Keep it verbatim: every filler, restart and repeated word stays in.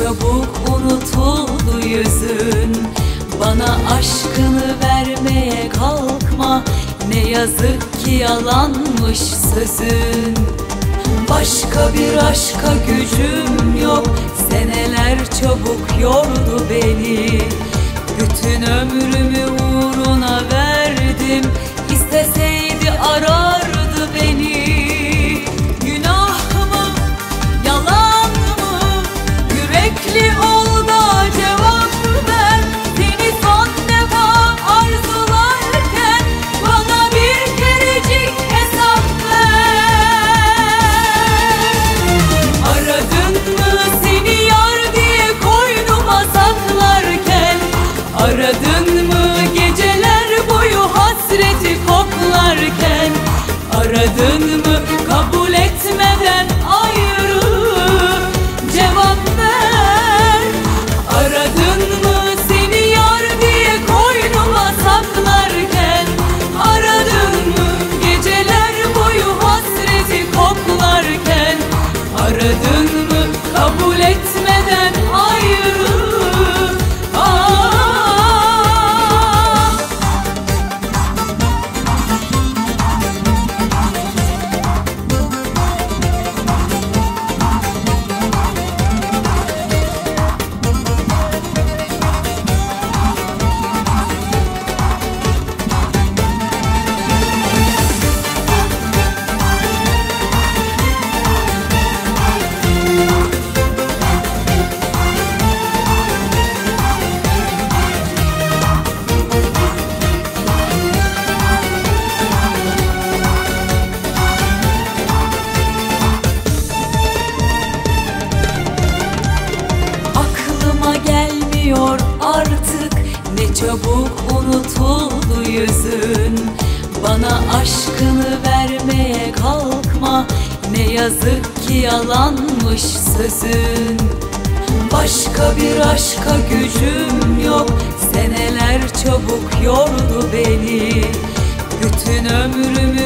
çabuk unutuldu yüzün. Bana aşkını vermeye kalkma, ne yazık ki yalanmış sözün. Başka bir aşka gücüm yok, seneler çabuk yordu beni. Bütün ömrümü uğruna verdim, isteseydi arardı beni. Günah mı, yalan mı, yürekli ol da cevap ver. Seni son defa arzularken bana bir kerecik hesap ver. Aradın mı seni yar diye koynuma saklarken? Aradın mı geceler boyu hasreti koklarken? Aradın mı kabul etmeden ayrı cevap ver. Aradın mı seni yar diye koynuma saklarken? Aradın mı geceler boyu hasreti koklarken? Aradın mı kabul etmeden ayrı? Artık ne çabuk unutuldu yüzün. Bana aşkını vermeye kalkma, ne yazık ki yalanmış sözün. Başka bir aşka gücüm yok, seneler çabuk yordu beni. Bütün ömrümü